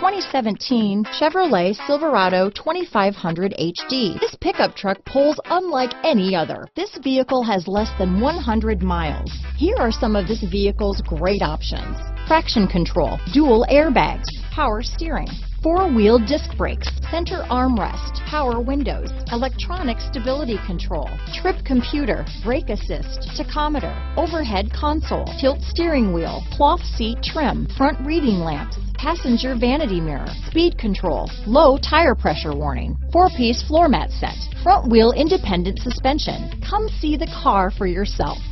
2017 Chevrolet Silverado 2500 HD. This pickup truck pulls unlike any other. This vehicle has less than 100 miles. Here are some of this vehicle's great options: traction control, dual airbags, power steering, four-wheel disc brakes, center armrest, power windows, electronic stability control, trip computer, brake assist, tachometer, overhead console, tilt steering wheel, cloth seat trim, front reading lamps, passenger vanity mirror, speed control, low tire pressure warning, four-piece floor mat set, front wheel independent suspension. Come see the car for yourself.